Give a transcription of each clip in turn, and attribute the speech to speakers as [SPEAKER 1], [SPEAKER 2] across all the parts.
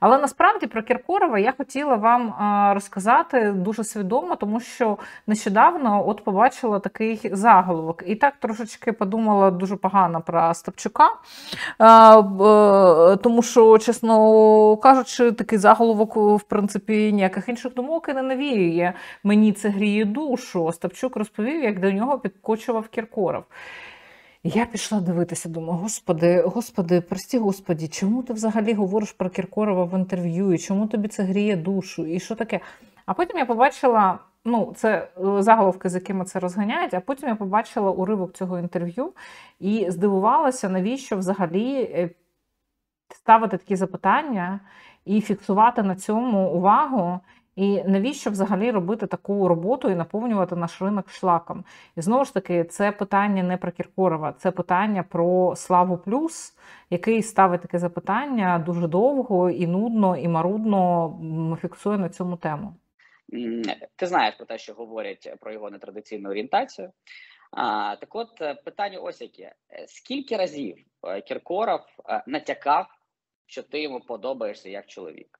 [SPEAKER 1] Але насправді про Кіркорова я хотіла вам розказати дуже свідомо, тому що нещодавно от побачила такий заголовок. І так трошечки подумала дуже погано про Остапчука, тому що, чесно кажучи, такий заголовок, в принципі, ніяких інших думок і не навіює. Мені це гріє душу. Остапчук розповів, як до нього підкочував Кіркоров. Я пішла дивитися, думаю, господи, прості господі, чому ти взагалі говориш про Кіркорова в інтерв'ю, і чому тобі це гріє душу, і що таке? А потім я побачила, це заголовки, з якими це розганяють, а потім я побачила уривок цього інтерв'ю і здивувалася, навіщо взагалі ставити такі запитання і фіксувати на цьому увагу, і навіщо взагалі робити таку роботу і наповнювати наш ринок шлаком? І знову ж таки, це питання не про Кіркорова, це питання про Славу Плюс, який ставить таке запитання дуже довго і нудно, і марудно фіксує на цьому тему.
[SPEAKER 2] Ти знаєш про те, що говорять про його нетрадиційну орієнтацію. Так от, питання ось яке. Скільки разів Кіркоров натякав, що ти йому подобаєшся як чоловік?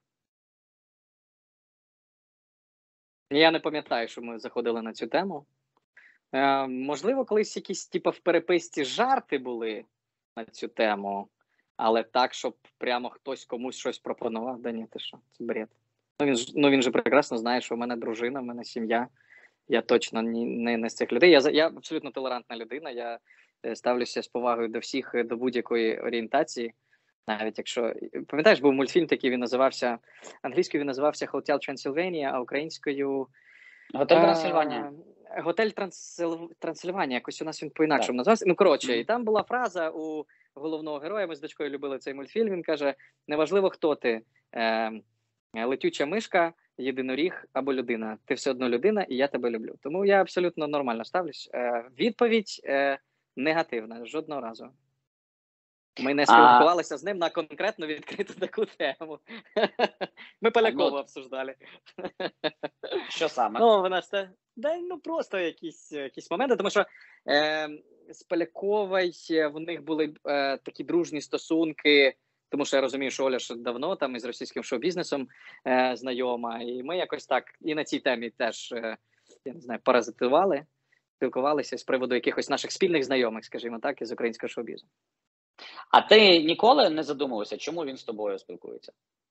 [SPEAKER 3] Я не пам'ятаю, що ми заходили на цю тему. Можливо, колись якісь в переписці жарти були на цю тему, але так, щоб прямо хтось комусь щось пропонував, да ні, ти що, це бред. Він же прекрасно знає, що в мене дружина, в мене сім'я. Я точно не з цих людей. Я абсолютно толерантна людина, я ставлюся з повагою до всіх, до будь-якої орієнтації. Навіть якщо, пам'ятаєш, був мультфільм такий, він називався, англійською він називався Hotel Transylvania, а українською...
[SPEAKER 2] Готель Трансильванія.
[SPEAKER 3] Готель Трансильванія, якось у нас він по-інакшому називався. І там була фраза у головного героя, ми з дочкою любили цей мультфільм, він каже, неважливо, хто ти, летюча мишка, єдиноріг або людина. Ти все одно людина, і я тебе люблю. Тому я абсолютно нормально ставлюсь. Відповідь негативна, жодного разу. Ми не спілкувалися з ним на конкретно відкриту таку тему. Ми Полякова обсуждали.
[SPEAKER 2] Що саме?
[SPEAKER 3] Просто якісь моменти, тому що з Поляковою в них були такі дружні стосунки, тому що я розумію, що Оля ж давно там із російським шоу-бізнесом знайома, і ми якось так і на цій темі теж, я не знаю, паразитували, спілкувалися з приводу якихось наших спільних знайомих, скажімо так, із українського шоу-бізу.
[SPEAKER 2] А ти ніколи не задумувався, чому він з тобою спілкується?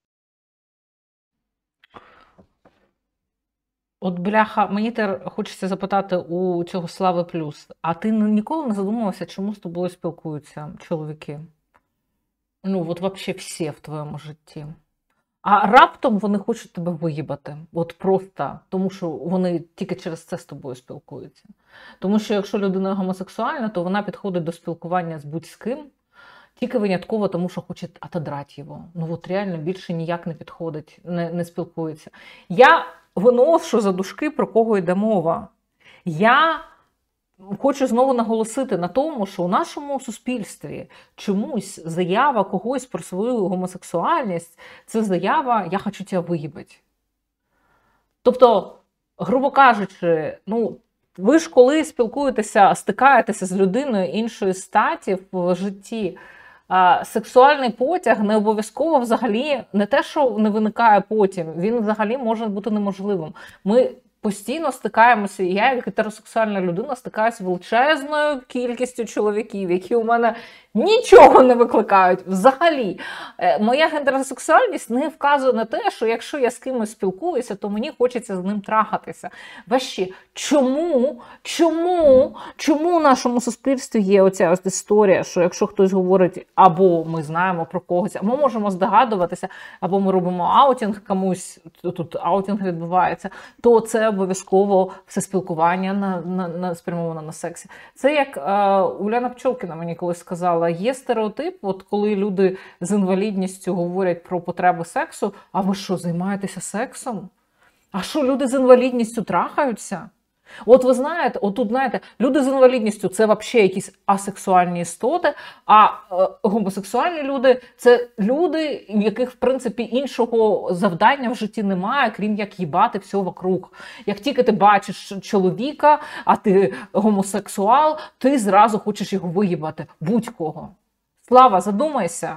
[SPEAKER 1] От, бляха, мені хочеться запитати у цього Слави Плюс, а ти ніколи не задумувався, чому з тобою спілкуються чоловіки? От взагалі всі в твоєму житті. А раптом вони хочуть тебе виїбати. От просто, тому що вони тільки через це з тобою спілкуються. Тому що якщо людина гомосексуальна, то вона підходить до спілкування з будь-з ким, тільки винятково тому, що хоче отодрати його. От реально більше ніяк не підходить, не спілкується. Я виношу за дужки, про кого йде мова. Я хочу знову наголосити на тому, що у нашому суспільстві чомусь заява когось про свою гомосексуальність – це заява «я хочу тебе виїбати». Тобто, грубо кажучи, ви ж коли спілкуєтеся, стикаєтеся з людиною іншої статі в житті, сексуальний потяг не обов'язково взагалі, не те, що не виникає потім, він взагалі може бути неможливим. Ми постійно стикаємося, я як гетеросексуальна людина стикаюся з величезною кількістю чоловіків, які у мене нічого не викликають взагалі. Моя гетеросексуальність не вказує на те, що якщо я з кимось спілкуюся, то мені хочеться з ним трахатися. Ващі, чому в нашому суспільстві є оця ось історія, що якщо хтось говорить, або ми знаємо про когось, або можемо здогадуватися, або ми робимо аутінг комусь, тут аутінг відбувається, то це обов'язково все спілкування спрямоване на сексі. Це як Уляна Пчолкіна мені колись сказала, є стереотип, от коли люди з інвалідністю говорять про потреби сексу, а ви що, займаєтеся сексом? А що, люди з інвалідністю трахаються? От ви знаєте, люди з інвалідністю – це взагалі якісь асексуальні істоти, а гомосексуальні люди – це люди, в яких, в принципі, іншого завдання в житті немає, крім як їбати все вокруг. Як тільки ти бачиш чоловіка, а ти гомосексуал, ти зразу хочеш його виїбати. Будь-кого. Слава, задумайся.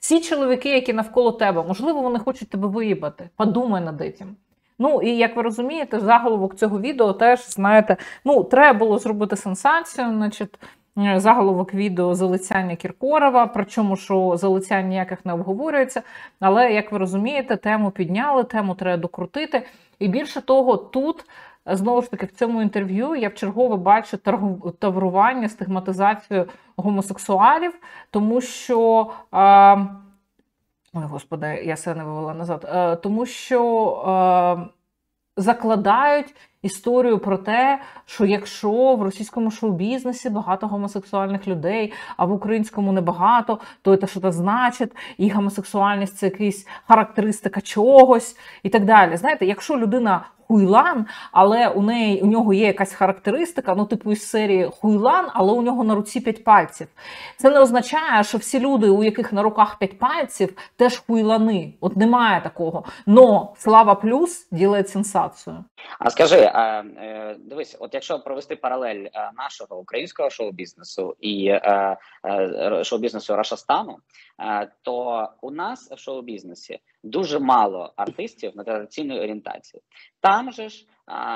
[SPEAKER 1] Всі чоловіки, які навколо тебе, можливо, вони хочуть тебе виїбати. Подумай над цим. Ну, і як ви розумієте, заголовок цього відео теж, знаєте, ну, треба було зробити сенсацію, значить, заголовок відео залицяння Кіркорова, причому, що залицянь ніяких не обговорюється, але, як ви розумієте, тему підняли, тему треба докрутити. І більше того, тут, знову ж таки, в цьому інтерв'ю я вчергове бачу таврування, стигматизацію гомосексуалів, тому що... Ой, господи, я себе не вивела назад. Тому що закладають історію про те, що якщо в російському шоу-бізнесі багато гомосексуальних людей, а в українському небагато, то це що-то значить, і гомосексуальність – це якась характеристика чогось і так далі. Знаєте, якщо людина хуйлан, але у нього є якась характеристика, ну типу із серії хуйлан, але у нього на руці 5 пальців. Це не означає, що всі люди, у яких на руках 5 пальців, теж хуйлани. От немає такого. Но Слава Плюс ділить сенсацію.
[SPEAKER 2] А скажи, дивись, от якщо провести паралель нашого українського шоу-бізнесу і шоу-бізнесу Рашастану, то у нас в шоу-бізнесі дуже мало артистів на традиційної орієнтації. Там же ж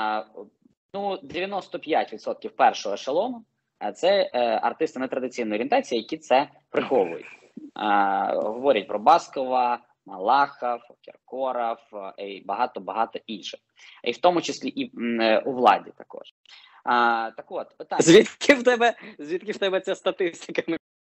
[SPEAKER 2] 95% першого ешелону це артисти нетрадиційної орієнтації, які це приховують. Говорять про Баскова, Малахов, Кіркоров і багато інших. І в тому числі і у владі також. Так от, питання.
[SPEAKER 3] Звідки в тебе ця статистика?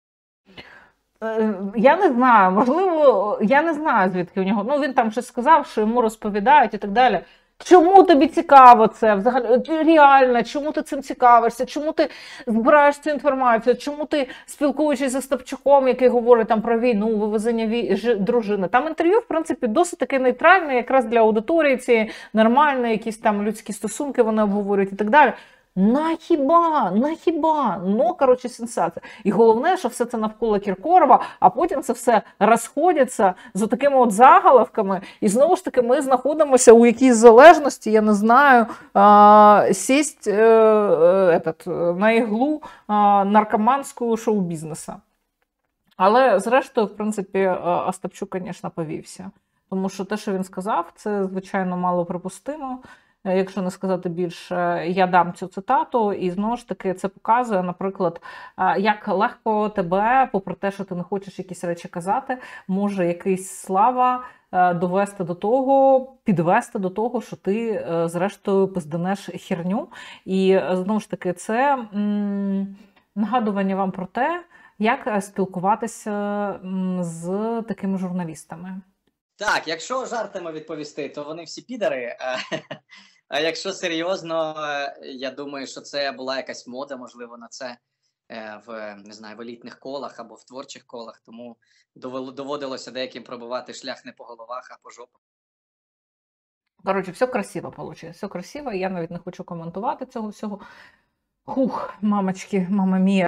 [SPEAKER 1] Я не знаю, можливо, я не знаю, звідки у нього. Ну, він там щось сказав, що йому розповідають і так далі. Чому тобі цікаво це? Взагалі, реально, чому ти цим цікавишся? Чому ти збираєш цю інформацію? Чому ти, спілкуючись з Остапчуком, який говорить там про війну, вивезення дружини? Там інтерв'ю, в принципі, досить таке нейтральне, якраз для аудиторії цієї, нормальне, якісь там людські стосунки вони обговорюють і так далі. Нахіба? Ну, коротше, сенсація. І головне, що все це навколо Кіркорова, а потім це все розходиться з такими от заголовками. І знову ж таки ми знаходимося у якійсь залежності, я не знаю, сість на іглу наркоманського шоу-бізнесу. Але, зрештою, в принципі, Остапчук, звісно, повівся. Тому що те, що він сказав, це, звичайно, малоприпустимо. Якщо не сказати більше, я дам цю цитату, і знову ж таки це показує, наприклад, як легко тебе, попри те, що ти не хочеш якісь речі казати, може якийсь Слава довести до того, підвести до того, що ти, зрештою, пизданеш херню. І, знову ж таки, це нагадування вам про те, як спілкуватися з такими журналістами.
[SPEAKER 3] Так, якщо жартами відповісти, то вони всі підари. А якщо серйозно, я думаю, що це була якась мода, можливо, на це не знаю, в елітних колах або в творчих колах, тому доводилося деяким пробивати шлях не по головах, а по жопах.
[SPEAKER 1] Коротше, все красиво вийшло, все красиво, я навіть не хочу коментувати цього всього. Хух, мамочки, мама мія.